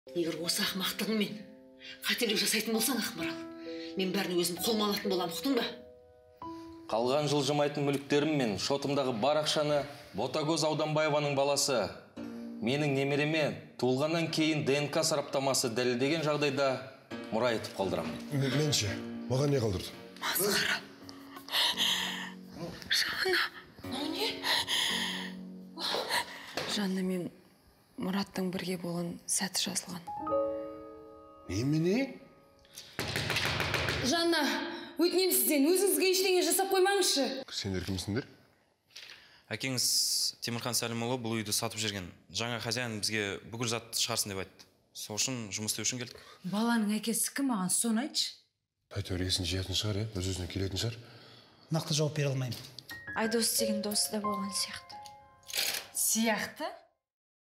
Егер осы ақымақтығыңмен қателік жасайтын болсаң, Ақмарал, мен бәрін өзім қолыма алатын боламын, ұқтың ба? Қалған жылжымайтын мүліктерім мен шотымдағы бар ақшаны Ботагөз Ауданбаеваның баласы менің немереме туылғаннан кейін ДНК сараптамасы дәлелдеген жағдайда мұра етіп қалдырамын. Менше, маған не қалдырды? Масқара. Жанна, не? Жанна, мен Мұраттың бірге болған сәті жазылған. Немене? Жанна, өтінем сізден, өзіңізге ештеңе жасап қоймаңызшы. Сендер кімсіңдер? Әкеңіз Темірхан Сәлімұлы бұл үйді сатып жүрген. Жаңа хозяин бізге бүкіл зат шығарсын деп айтты. Сол үшін жұмыс істеу үшін келдік. Баланың әкесі кім, маған соны айтшы? Әйтеуір есін жиятын шығар, өз-өзіне келетін шығар. Нақты жауап бере алмаймын. Айдос деген досы да болған сияқты. Сияқты?